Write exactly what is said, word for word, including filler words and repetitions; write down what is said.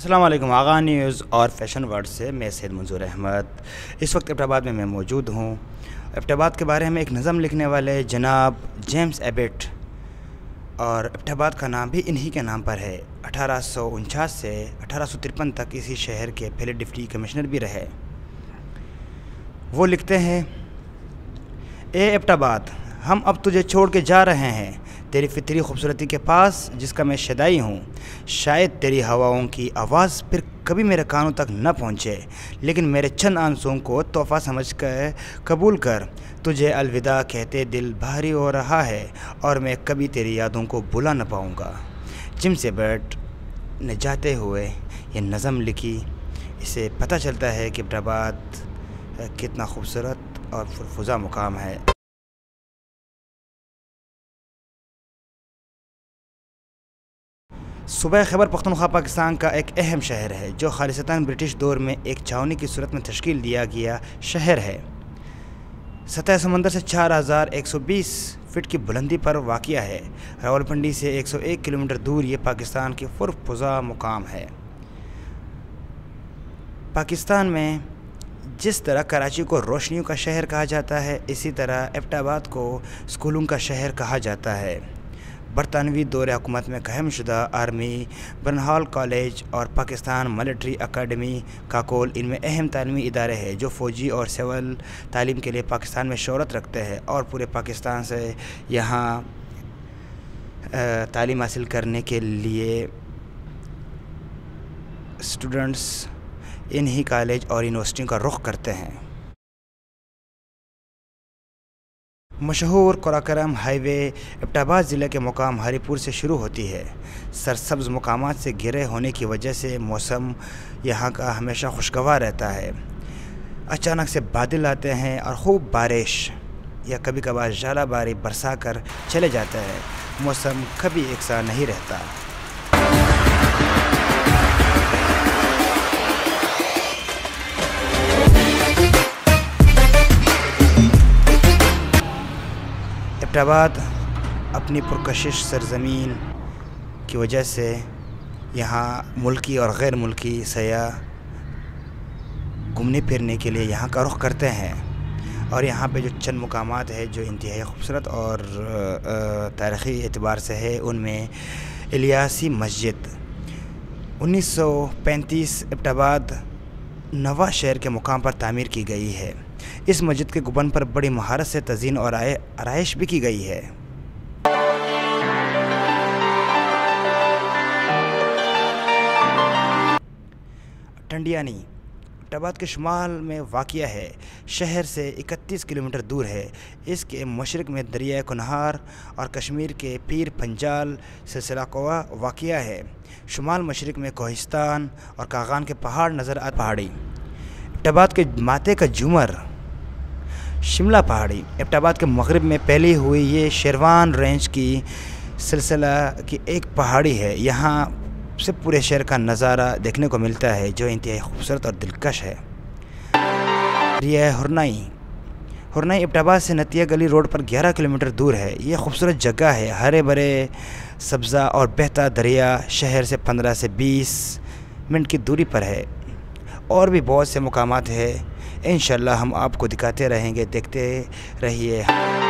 السلام علیکم. آغا نیوز اور فیشن ورڈ سے میں سید منظور احمد. اس وقت ایبٹ آباد میں میں موجود ہوں. ایبٹ آباد کے بارے میں ایک نظم لکھنے والے جناب جیمز ایبٹ، اور ایبٹ آباد کا نام بھی انہی کے نام پر ہے. اٹھارہ سو انچاس سے اٹھارہ سو ترپن تک اسی شہر کے پہلے ڈپٹی کمشنر بھی رہے. وہ لکھتے ہیں: اے ایبٹ آباد، ہم اب تجھے چھوڑ کے جا رہے ہیں تیری فطری خوبصورتی کے پاس جس کا میں شیدائی ہوں. شاید تیری ہواؤں کی آواز پھر کبھی میرے کانوں تک نہ پہنچے، لیکن میرے چند آنسوؤں کو تحفہ سمجھ کر قبول کر. تجھے الوداع کہتے دل بھاری ہو رہا ہے اور میں کبھی تیری یادوں کو بھلا نہ پاؤں گا. جیمز ایبٹ نے جاتے ہوئے یہ نظم لکھی. اسے پتہ چلتا ہے کہ ایبٹ آباد کتنا خوبصورت اور پرفضا مقام ہے. صوبہ خیبر پختونخوا پاکستان کا ایک اہم شہر ہے جو خالصتاً برٹش دور میں ایک چھاؤنی کی صورت میں تشکیل دیا گیا شہر ہے. سطح سمندر سے چار ہزار ایک سو بیس فٹ کی بلندی پر واقع ہے. راولپنڈی سے ایک سو ایک کلومیٹر دور یہ پاکستان کی پرفضا مقام ہے. پاکستان میں جس طرح کراچی کو روشنیوں کا شہر کہا جاتا ہے، اسی طرح ایبٹ آباد کو اسکولوں کا شہر کہا جاتا ہے. برطانوی دور حکومت میں قائم شدہ آرمی برنہال کالج اور پاکستان ملٹری اکیڈمی کاکول ان میں اہم تعلیمی ادارے ہیں جو فوجی اور سول تعلیم کے لیے پاکستان میں شہرت رکھتے ہیں، اور پورے پاکستان سے یہاں تعلیم حاصل کرنے کے لیے اسٹوڈنٹس انہی کالج اور یونیورسٹیوں کا رخ کرتے ہیں. مشہور قراقرم ہائی وے ایبٹ آباد ضلع کے مقام ہری پور سے شروع ہوتی ہے. سرسبز مقامات سے گھرے ہونے کی وجہ سے موسم یہاں کا ہمیشہ خوشگوار رہتا ہے. اچانک سے بادل آتے ہیں اور خوب بارش یا کبھی کبھار ژالہ باری برسا کر چلے جاتا ہے. موسم کبھی یکساں نہیں رہتا. ایبٹ آباد اپنی پرکشش سرزمین کی وجہ سے یہاں ملکی اور غیر ملکی سیاح گھومنے پھرنے کے لیے یہاں کا رخ کرتے ہیں. اور یہاں پہ جو چند مقامات ہیں جو انتہائی خوبصورت اور تاریخی اعتبار سے ہے، ان میں الیاسی مسجد انیس سو پینتیس ایبٹ آباد نواں شہر کے مقام پر تعمیر کی گئی ہے. اس مسجد کے گنبد پر بڑی مہارت سے تزئین اور آرائش بھی کی گئی ہے. ٹنڈیانی ایبٹ آباد کے شمال میں واقع ہے. شہر سے اکتیس کلومیٹر دور ہے. اس کے مشرق میں دریائے کنہار اور کشمیر کے پیر پنجال سلسلہ کوہ واقع ہے. شمال مشرق میں کوہستان اور کاغان کے پہاڑ نظر آتے. پہاڑی ایبٹ آباد کے ماتے کا جھومر شملہ پہاڑی ایبٹ آباد کے مغرب میں پھیلی ہوئی یہ شیروان رینج کی سلسلہ کی ایک پہاڑی ہے. یہاں سے پورے شہر کا نظارہ دیکھنے کو ملتا ہے جو انتہائی خوبصورت اور دلکش ہے. یہ ہرنائی ہرنائی ایبٹ آباد سے نتیہ گلی روڈ پر گیارہ کلومیٹر دور ہے. یہ خوبصورت جگہ ہے. ہرے بھرے سبزہ اور بہتا دریا شہر سے پندرہ سے بیس منٹ کی دوری پر ہے. اور بھی بہت سے مقامات ہیں. انشاءاللہ ہم آپ کو دکھاتے رہیں گے. دیکھتے رہیے.